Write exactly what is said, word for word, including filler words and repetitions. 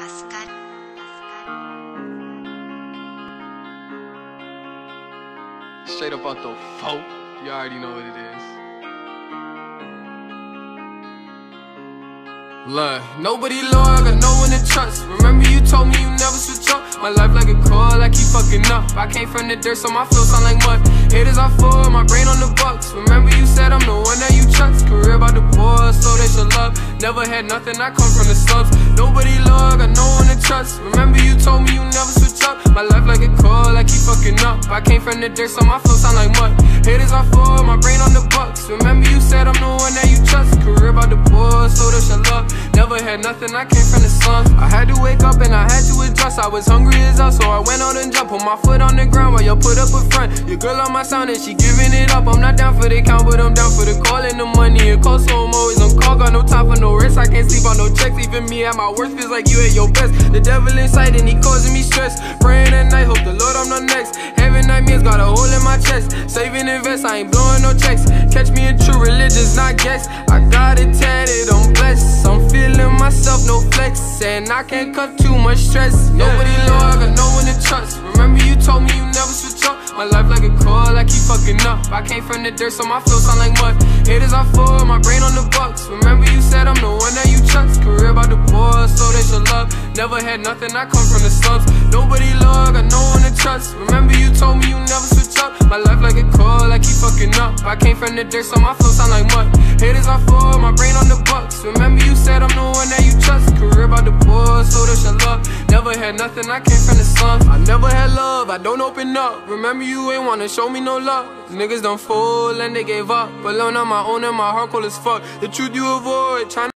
Pascal. Straight up out the folk, you already know what it is. Look, nobody loyal, I got no one to trust. Remember you told me you never switch up. My life like a coil, I keep fucking up. I came from the dirt, so my flow sound like mud. Haters are full, my brain on the bucks. Remember you said I'm the one that you trust. Career about the boys, so they should love. Never had nothing, I come from the slums. Nobody loyal, got no one to trust. Remember you told me you never switch up. My life like a coil, I keep fucking up. I came from the dirt, so my flow sound like mud. Haters are full, my brain on the bucks. Remember you said I'm the one that you trust. Career about the boys, so they should love. Never had nothing, I came from the slums. I had to wake up and I had to adjust. I was hungry as hell, so I went out and jumped. Put my foot on the ground while you put up a front. Your girl on my sound and she giving it up. I'm not down for the count, but I'm down for the call and the money. It costs, so I'm always on call. Got no time for no rest, I can't sleep on no checks. Even me at my worst feels like you at your best. The devil inside and he causing me stress. Praying at night, hope the Lord I'm not next. Having nightmares, got a hole in my chest. Saving invest, I ain't blowing no checks. Catch me in true religions, not guess. I got it tatted, I'm blessed. I'm feeling myself, no flex. And I can't cut too much stress. Nobody low, I got no one to trust. Remember you told me you never switch up. My life like a coil, I keep fucking up. I came from the dirt, so my flow sound like mud. Haters are full, my brain on the bucks. Remember you said I'm the one that you trust. Career about the boys, so they should love. Never had nothing, I come from the slums. Nobody low, I got no one to trust. Remember you told me you never switch up. My life like a coil, I keep fucking up. I came from the dirt, so my flow sound like mud. Haters are full, my brain on the bucks. Remember you said I'm the one that you trust. Career about the boys, so they should love. Never had nothing, I came from the slums. I never had love, I don't open up. Remember you ain't wanna show me no love. Niggas done fool and they gave up. Alone on my own and my heart cold as fuck. The truth you avoid, trying